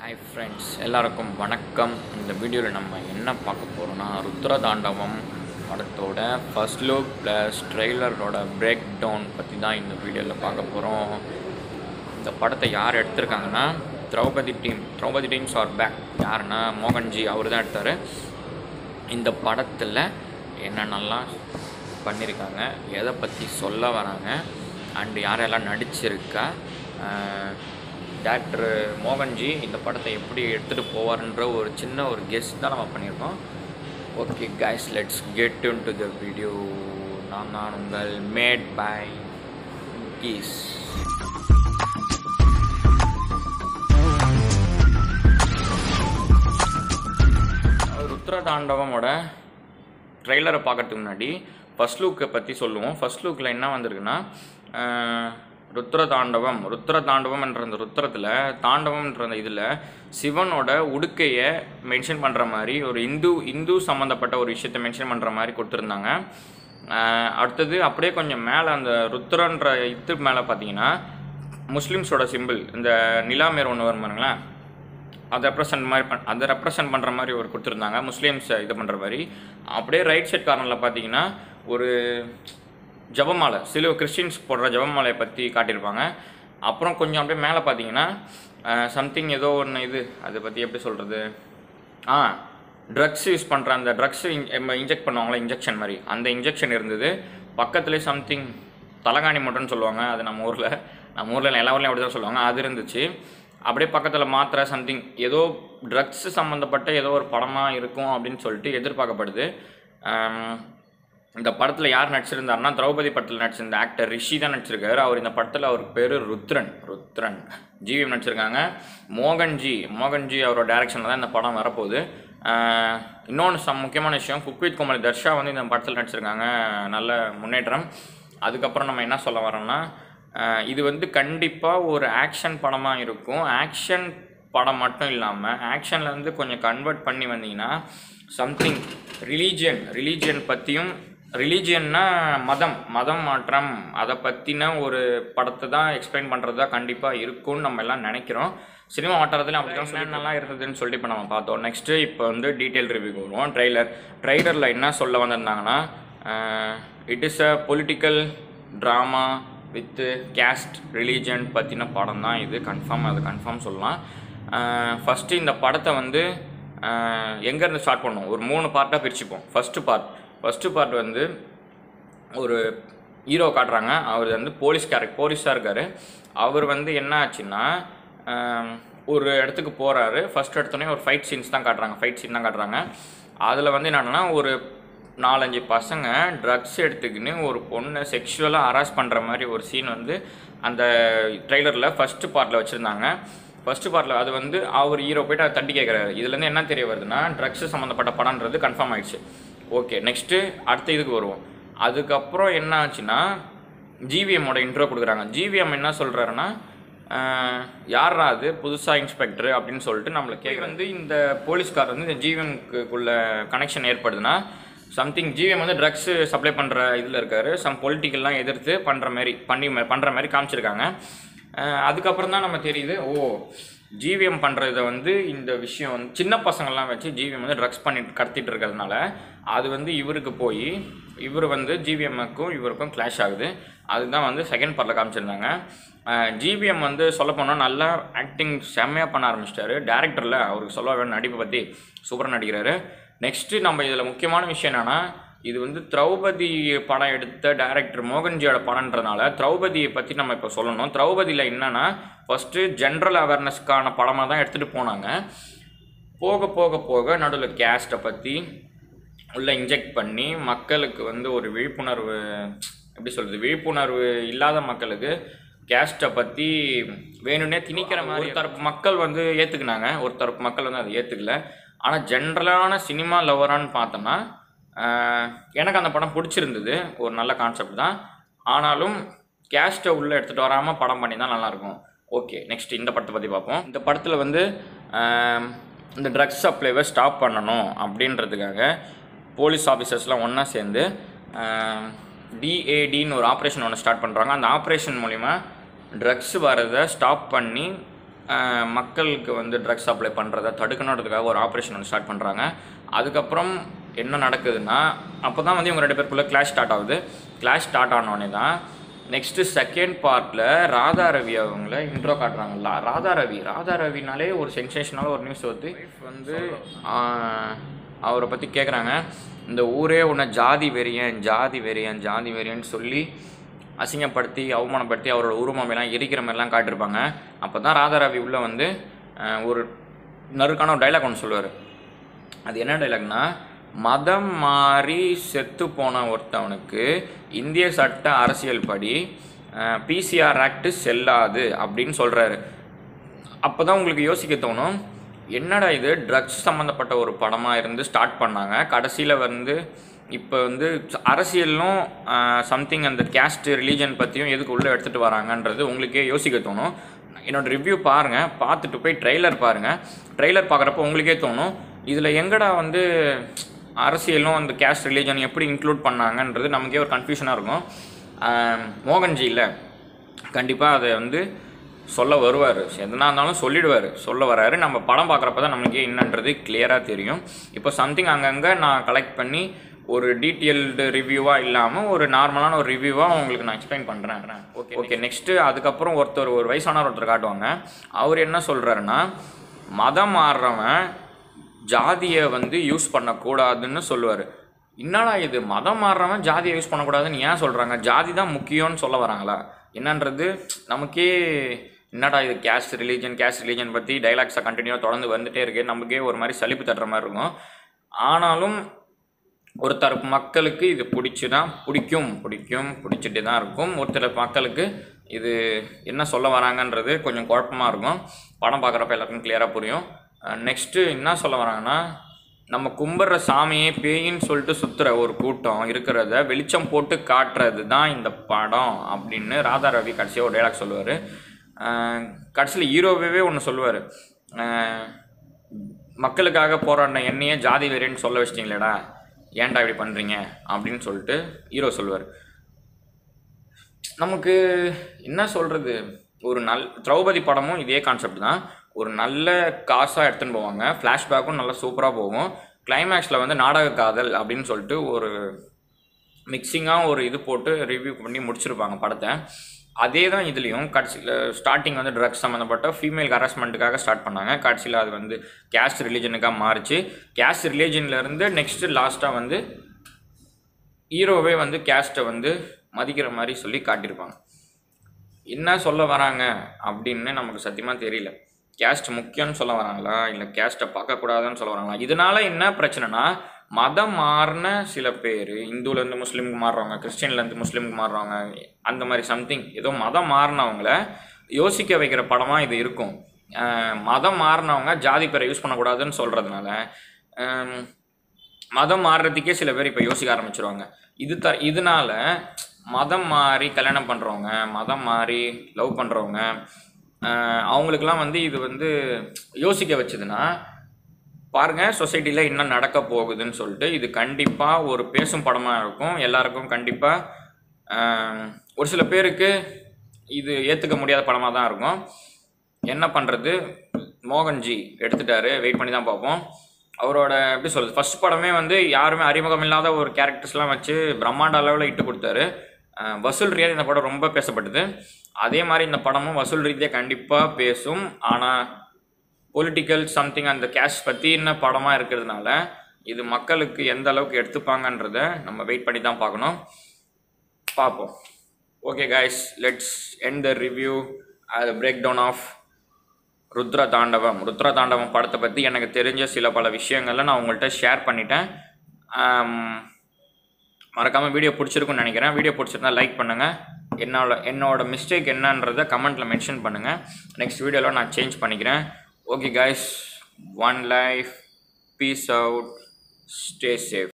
Hi friends, எல்லாருக்கும் வணக்கம். இந்த வீடியோவில் நம்ம என்ன பார்க்க போகிறோம்னா, ருத்ரதாண்டவம் படத்தோட ஃபர்ஸ்ட் லுக் ப்ளஸ் ட்ரெய்லரோட பிரேக் டவுன் பற்றி தான் இந்த வீடியோவில் பார்க்க போகிறோம். இந்த படத்தை யார் எடுத்திருக்காங்கன்னா திரௌபதி டீம்ஸ் ஆர் பேக். யாருன்னா மோகன்ஜி அவர் தான் எடுத்தார். இந்த படத்தில் என்னென்னலாம் பண்ணியிருக்காங்க, எதை பற்றி சொல்ல வராங்க, அண்டு யாரெல்லாம் நடிச்சிருக்கா, டாக்டர் மோகன்ஜி இந்த படத்தை எப்படி எடுத்துகிட்டு போவார்ன்ற ஒரு சின்ன கெஸ் தான் நம்ம பண்ணியிருக்கோம். Okay guys, let's get into the video. நான் உங்கள் மேட் பை கீஸ். ருத்ரதாண்டவமோட ட்ரெய்லரை பார்க்கறதுக்கு முன்னாடி ஃபர்ஸ்ட் லுக்கை பற்றி சொல்லுவோம். ஃபர்ஸ்ட் லுக்கில் என்ன வந்திருக்குன்னா, ருத்ரதாண்டவம் என்ற அந்த ருத்ரத்தில் தாண்டவம்ன்ற அந்த இதில் சிவனோட உடுக்கையை மென்ஷன் பண்ணுற மாதிரி ஒரு இந்து சம்மந்தப்பட்ட ஒரு விஷயத்தை மென்ஷன் பண்ணுற மாதிரி கொடுத்துருந்தாங்க. அடுத்தது அப்படியே கொஞ்சம் மேலே அந்த ருத்ரன்ற இது மேலே பார்த்தீங்கன்னா முஸ்லீம்ஸோட சிம்பிள் இந்த நிலாமேர் ஒன்று வரும் பாருங்களேன், அதை ரெப்ரசன்ட் பண்ணுற மாதிரி ஒரு கொடுத்துருந்தாங்க, முஸ்லீம்ஸை இது பண்ணுற மாதிரி. அப்படியே ரைட் சைட் கார்னரில் பார்த்தீங்கன்னா ஒரு ஜபமாலை, சில கிறிஸ்டின்ஸ் போடுற ஜபமாலையை பற்றி காட்டியிருப்பாங்க. அப்புறம் கொஞ்சம் அப்படியே மேலே பார்த்தீங்கன்னா சம்திங் ஏதோ ஒன்று இது அதை பற்றி எப்படி சொல்கிறது, ட்ரக்ஸ் யூஸ் பண்ணுற அந்த ட்ரக்ஸ் இன்ஜெக்ட் பண்ணுவாங்களே இன்ஜெக்ஷன் மாதிரி, அந்த இன்ஜெக்ஷன் இருந்தது. பக்கத்துலேயே சம்திங் தலகாணி மட்டும்னு சொல்லுவாங்க, அது நம்ம ஊரில் எல்லா ஊர்லேயும் அப்படி தான் சொல்லுவாங்க, அது இருந்துச்சு. அப்படியே பக்கத்தில் மாத்திரை சம்திங் ஏதோ ட்ரக்ஸ் சம்மந்தப்பட்ட ஏதோ ஒரு படமாக இருக்கும் அப்படின்னு சொல்லிட்டு எதிர்பார்க்கப்படுது. இந்த படத்தில் யார் நடிச்சிருந்தாருன்னா, திரௌபதி படத்தில் நடிச்சிருந்த ஆக்டர் ரிஷி தான் நடிச்சிருக்காரு. அவர் இந்த படத்தில் அவருக்கு பேர் ருத்ரன். ஜிவிஎம் நடிச்சிருக்காங்க. மோகன்ஜி அவரோட டைரக்ஷனில் தான் இந்த படம் வரப்போகுது. இன்னொன்று முக்கியமான விஷயம், குக் வித் கோமாளி தர்ஷா வந்து இந்த படத்தில் நடிச்சிருக்காங்க. நல்ல முன்னேற்றம். அதுக்கப்புறம் நம்ம என்ன சொல்ல வரோம்னா, இது வந்து கண்டிப்பாக ஒரு ஆக்ஷன் படமாக இருக்கும். ஆக்ஷன் படம் மட்டும் இல்லாமல் ஆக்ஷன்லேருந்து கொஞ்சம் கன்வெர்ட் பண்ணி வந்தீங்கன்னா சம்திங் ரிலீஜியன் பற்றியும், ரிலீஜியன்னா மதம் மாற்றம், அதை பற்றின ஒரு படத்தை தான் எக்ஸ்பிளைன் பண்ணுறது தான் கண்டிப்பாக இருக்கும்னு நம்ம எல்லாம் நினைக்கிறோம். சினிமா வட்டாரத்தில் அப்படி தான் என்னென்னலாம் இருந்ததுன்னு சொல்லிட்டு இப்போ நம்ம பார்த்தோம். நெக்ஸ்ட்டு இப்போ வந்து டீட்டெயில் ரிவ்யூக்கு வருவோம். ட்ரெய்லரில் என்ன சொல்ல வந்திருந்தாங்கன்னா, it is a political drama with caste religion பற்றின படம் தான் இது. கன்ஃபார்ம் சொல்லலாம். ஃபஸ்ட்டு இந்த படத்தை வந்து எங்கேருந்து ஸ்டார்ட் பண்ணுவோம், ஒரு 3 பார்ட்டாக பிரிச்சுப்போம். ஃபஸ்ட்டு பார்ட் வந்து ஒரு ஹீரோ காட்டுறாங்க. அவர் வந்து போலீஸாக இருக்கார். அவர் வந்து என்ன ஆச்சுன்னா, ஒரு இடத்துக்கு போகிறாரு. ஃபஸ்ட் எடுத்தோடனே ஒரு ஃபைட் சீன் தான் காட்டுறாங்க. அதில் வந்து என்னென்னா, ஒரு 4-5 பசங்க ட்ரக்ஸ் எடுத்துக்கின்னு ஒரு பொண்ணை செக்ஷுவலாக ஹராஸ் பண்ணுற மாதிரி ஒரு சீன் வந்து அந்த ட்ரெய்லரில் ஃபஸ்ட்டு பார்ட்டில் வச்சுருந்தாங்க. ஃபஸ்ட்டு பார்ட்டில் அது வந்து அவர் ஹீரோ போய்ட்டு அதை தட்டி கேட்குறாரு. இதுலேருந்து என்ன தெரிய வருதுன்னா, ட்ரக்ஸ் சம்மந்தப்பட்ட படம்ன்றது கன்ஃபார்ம் ஆகிடுச்சு. ஓகே, நெக்ஸ்ட்டு அடுத்த இதுக்கு வருவோம். அதுக்கப்புறம் என்ன ஆச்சுன்னா, ஜிவிஎம்மோட இன்ட்ரோ கொடுக்குறாங்க. ஜிவிஎம் என்ன சொல்கிறாருன்னா, யாரா அது புதுசாக இன்ஸ்பெக்டர் அப்படின்னு சொல்லிட்டு நம்மளை வந்து இந்த போலீஸ்கார் வந்து இந்த ஜிவிஎம்க்குள்ள கனெக்ஷன் ஏற்படுதுன்னா, சம்திங் ஜிவிஎம் வந்து ட்ரக்ஸு சப்ளை பண்ணுற இதில் இருக்கார். பொலிட்டிக்கல்லாம் எதிர்த்து பண்ணுற மாதிரி காமிச்சிருக்காங்க. அதுக்கப்புறம் தான் நம்ம தெரியுது, ஜிவிஎம் பண்ணுறத வந்து இந்த விஷயம் வந்து சின்ன பசங்கள்லாம் வச்சு ஜிவிஎம் வந்து ட்ரக்ஸ் கடத்திட்டு இருக்கிறதுனால அது வந்து இவருக்கு போய் இவர் வந்து ஜிவிஎம்முக்கும் இவருக்கும் கிளாஷ் ஆகுது. அதுதான் வந்து செகண்ட் பார்ட்டில் காமிச்சிருந்தாங்க. ஜிவிஎம் வந்து சொல்ல போனால் நல்லா ஆக்டிங் செம்மையாக பண்ண ஆரம்பிச்சிட்டாரு. டேரக்டரில் அவருக்கு சொல்ல வேணும், நடிப்பை பற்றி சூப்பராக நடிக்கிறாரு. நெக்ஸ்ட்டு நம்ம இதில் முக்கியமான விஷயம் என்னென்னா, இது வந்து திரௌபதி படம் எடுத்த டைரக்டர் மோகன்ஜியோட படம்ன்றனால திரௌபதியை பற்றி நம்ம இப்போ சொல்லணும். திரௌபதியில் என்னென்னா, ஃபஸ்ட்டு ஜென்ரல் அவேர்னஸ்க்கான படமாக தான் எடுத்துகிட்டு போனாங்க. போக நடுவில் கேஸ்ட்டை பற்றி உள்ளே இன்ஜெக்ட் பண்ணி மக்களுக்கு வந்து ஒரு விழிப்புணர்வு இல்லாத மக்களுக்கு கேஸ்ட்டை பற்றி வேணும்னே திணிக்கிற மாதிரி ஒரு தரப்பு மக்கள் வந்து ஏற்றுக்கினாங்க, ஒரு தரப்பு மக்கள் வந்து அதை ஏற்றுக்கல. ஆனால் ஜென்ரலான சினிமா லவரான்னு பார்த்தோம்னா எனக்கு அந்த படம் பிடிச்சிருந்தது. ஒரு நல்ல கான்செப்ட் தான். ஆனாலும் கேஸ்ட்டை உள்ளே எடுத்துகிட்டு வராமல் படம் பண்ணி தான் நல்லாயிருக்கும். ஓகே, நெக்ஸ்ட் இந்த படத்தை பற்றி பார்ப்போம். இந்த படத்தில் வந்து இந்த ட்ரக்ஸ் சப்ளைவை ஸ்டாப் பண்ணணும் அப்படின்றதுக்காக போலீஸ் ஆஃபீஸர்ஸ்லாம் ஒன்றா சேர்ந்து டிஏடின்னு ஒரு ஆப்ரேஷன் ஒன்று ஸ்டார்ட் பண்ணுறாங்க. அந்த ஆப்ரேஷன் மூலிமா ட்ரக்ஸ் வரதை ஸ்டாப் பண்ணி மக்களுக்கு வந்து ட்ரக்ஸ் சப்ளை பண்ணுறதை தடுக்கணுன்றதுக்காக ஒரு ஆப்ரேஷன் வந்து ஸ்டார்ட் பண்ணுறாங்க. அதுக்கப்புறம் என்ன நடக்குதுன்னா, அப்போ தான் வந்து இவங்க 2 பேருக்குள்ளே கிளாஷ் ஸ்டார்ட் ஆகுது. கிளாஷ் ஸ்டார்ட் ஆனோடனே தான் நெக்ஸ்ட்டு செகண்ட் பார்ட்டில் ராதா ரவி அவங்கள இன்ட்ரோ காட்டுறாங்கல்ல. ராதா ரவினாலே ஒரு சென்சேஷனால ஒரு நியூஸ் வந்து அவரை பற்றி கேட்குறாங்க. இந்த ஊரே உன்னை ஜாதி வெறியன்னு சொல்லி அசிங்கப்படுத்தி அவமானப்படுத்தி அவரோட உருவமையெல்லாம் எரிக்கிற மாதிரிலாம் காட்டியிருப்பாங்க. அப்போ தான் ராதா ரவி உள்ளே வந்து ஒரு நறுக்கான ஒரு டைலாக் ஒன்று சொல்லுவார். அது என்ன டைலாக்னா, மதம் மாறி செத்து போன ஒருத்தவனுக்கு இந்திய சட்ட அரசியல் படி பிசிஆர் ஆக்ட் செல்லாது அப்படின்னு சொல்கிறாரு. அப்போ தான் உங்களுக்கு யோசிக்க தோணும், என்னடா இது ட்ரக்ஸ் சம்மந்தப்பட்ட ஒரு படமாக இருந்து ஸ்டார்ட் பண்ணாங்க, கடைசியில் வந்து இப்போ வந்து அரசியலும் சம்திங் அந்த கேஸ்ட் ரிலீஜன் பற்றியும் எதுக்கு உள்ளே எடுத்துகிட்டு வராங்கன்றது உங்களுக்கே யோசிக்க தோணும். என்னோடய ரிவ்யூ பாருங்கள், பார்த்துட்டு போய் ட்ரெய்லர் பாருங்கள். ட்ரெய்லர் பார்க்குறப்போ உங்களுக்கே தோணும், இதில் எங்கடா வந்து அரசியலும் அந்த கேஸ்ட் ரிலீஜன் எப்படி இன்க்ளூட் பண்ணாங்கன்றது நமக்கே ஒரு கன்ஃபியூஷனாக இருக்கும். மோகன்ஜி இல்லை, கண்டிப்பாக அதை வந்து சொல்ல வருவார், எதுனா இருந்தாலும் சொல்ல வராரு. நம்ம படம் பார்க்குறப்ப தான் நமக்கே என்னன்றது கிளியராக தெரியும். இப்போ சம்திங் அங்கங்கே நான் கலெக்ட் பண்ணி ஒரு டீட்டெயில்டு ரிவ்யூவாக இல்லாமல் ஒரு நார்மலான ஒரு ரிவ்யூவாக உங்களுக்கு நான் எக்ஸ்பிளைன் பண்ணுறேன். ஓகே நெக்ஸ்ட்டு அதுக்கப்புறம் ஒரு வயசானவர் ஒருத்தர் காட்டுவாங்க. அவர் என்ன சொல்கிறாருன்னா, மதம் மாறுறவன் ஜாதியை வந்து யூஸ் பண்ணக்கூடாதுன்னு சொல்லுவார். என்னடா இது, மதம் மாறுறவன் ஜாதியை யூஸ் பண்ணக்கூடாதுன்னு ஏன் சொல்கிறாங்க? ஜாதி தான் முக்கியம்னு சொல்ல வராங்களா என்னன்றது நமக்கே என்னடா இது, கேஸ்ட் ரிலீஜன் பற்றி டைலாக்ஸை கண்டினியூவாக தொடர்ந்து வந்துகிட்டே இருக்குது. நமக்கே ஒரு மாதிரி சலிப்பு தட்டுற மாதிரி இருக்கும். ஆனாலும் ஒரு தரப்பு மக்களுக்கு இது பிடிச்சிட்டு தான் இருக்கும். ஒரு தரப்பு மக்களுக்கு இது என்ன சொல்ல வராங்கன்றது கொஞ்சம் குழப்பமாக இருக்கும். படம் பார்க்குறப்ப எல்லாருக்கும் கிளியராக புரியும். நெக்ஸ்ட்டு என்ன சொல்ல வராங்கன்னா, நம்ம கும்பிட்ற சாமியே பேயின்னு சொல்லிட்டு சுற்றுற ஒரு கூட்டம் இருக்கிறத வெளிச்சம் போட்டு காட்டுறது தான் இந்த படம் அப்படின்னு ராதா ரவி கடைசியாக ஒரு டைலாக் சொல்லுவார். கடைசியில் ஹீரோவே ஒன்று சொல்லுவார், மக்களுக்காக போராடின என்னையே ஜாதி வெறின்னு சொல்ல வச்சிட்டிங்களேடா, ஏன்டா இப்படி பண்ணுறீங்க அப்படின்னு சொல்லிட்டு ஹீரோ சொல்லுவார். நமக்கு என்ன சொல்கிறது, ஒரு திரௌபதி படமும் இதே கான்செப்ட் தான். ஒரு நல்ல காசாக எடுத்துன்னு போவாங்க, ஃப்ளாஷ்பேக்கும் நல்லா சூப்பராக போகும். கிளைமேக்ஸில் வந்து நாடக காதல் அப்படின்னு சொல்லிட்டு ஒரு மிக்சிங்காக ஒரு இது போட்டு ரிவ்யூ பண்ணி முடிச்சிருப்பாங்க படத்தை. அதே தான் இதுலேயும் கடைசியில் ஸ்டார்டிங் வந்து ட்ரக்ஸ் சம்மந்தப்பட்ட ஃபீமேல் ஹராஸ்மெண்ட்டுக்காக ஸ்டார்ட் பண்ணாங்க. கடைசியில் அது வந்து கேஸ்ட் ரிலீஜனுக்காக மாறிச்சு. கேஸ்ட் ரிலீஜன்லேருந்து நெக்ஸ்ட்டு லாஸ்ட்டாக வந்து ஹீரோவே வந்து கேஸ்ட்டை வந்து மதிக்கிற மாதிரி சொல்லி காட்டியிருப்பாங்க. என்ன சொல்ல வராங்க அப்படின்னு நமக்கு சத்தியமாக தெரியல. கேஸ்ட் முக்கியம்னு சொல்ல வராங்களா, இல்லை கேஸ்ட்டை பார்க்கக்கூடாதுன்னு சொல்ல வராங்களா? இதனால் என்ன பிரச்சனைனா, மதம் மாறின சில பேர் இந்துலேருந்து முஸ்லீமுக்கு மாறுறவங்க, கிறிஸ்டின்லேருந்து முஸ்லீமுக்கு மாறுறவங்க, அந்த மாதிரி சம்திங் ஏதோ மதம் மாறினவங்கள யோசிக்க வைக்கிற படமாக இது இருக்கும். மதம் மாறினவங்க ஜாதி பேரை யூஸ் பண்ணக்கூடாதுன்னு சொல்கிறதுனால மதம் மாறுறதுக்கே சில பேர் இப்போ யோசிக்க ஆரம்பிச்சிருவாங்க. இதனால மதம் மாறி கல்யாணம் பண்ணுறவங்க, மதம் மாறி லவ் பண்ணுறவங்க, அவங்களுக்கெல்லாம் வந்து இது வந்து யோசிக்க வச்சதுன்னா பாருங்கள் சொசைட்டியில் என்ன நடக்க போகுதுன்னு சொல்லிட்டு. இது கண்டிப்பாக ஒரு பேசும் படமாக இருக்கும். எல்லாருக்கும் கண்டிப்பாக ஒரு சில பேருக்கு இது ஏற்றுக்க முடியாத படமாக தான் இருக்கும். என்ன பண்ணுறது, மோகன்ஜி எடுத்துட்டாரு, வெயிட் பண்ணி தான் பார்ப்போம். அவரோட எப்படி சொல்கிறது, ஃபஸ்ட் படமே வந்து யாருமே அறிமுகம் இல்லாத ஒரு கேரக்டர்ஸ்லாம் வச்சு பிரம்மாண்ட அளவில் இட்டு கொடுத்தாரு. வசூல் ரீதியாக இந்த படம் ரொம்ப பேசப்பட்டது. அதே மாதிரி இந்த படமும் வசூல் ரீதியாக கண்டிப்பாக பேசும். ஆனால் பொலிட்டிக்கல் சம்திங் அந்த கேஷ் பற்றின படமாக இருக்கிறதுனால இது மக்களுக்கு எந்த அளவுக்கு எடுத்துப்பாங்கன்றதை நம்ம வெயிட் பண்ணி தான் பார்ப்போம். Okay guys, let's end the review break down of Rudra Thandavam படத்தை பற்றி எனக்கு தெரிஞ்ச பல விஷயங்களை நான் உங்கள்கிட்ட ஷேர் பண்ணிட்டேன். மறக்காமல் வீடியோ பிடிச்சிருக்குன்னு நினைக்கிறேன். வீடியோ பிடிச்சிருந்தா லைக் பண்ணுங்கள். என்னோட மிஸ்டேக் என்னன்றதை கமெண்ட்டில் மென்ஷன் பண்ணுங்கள். நெக்ஸ்ட் வீடியோவில் நான் சேஞ்ச் பண்ணிக்கிறேன். Okay guys, one life, peace out, stay safe.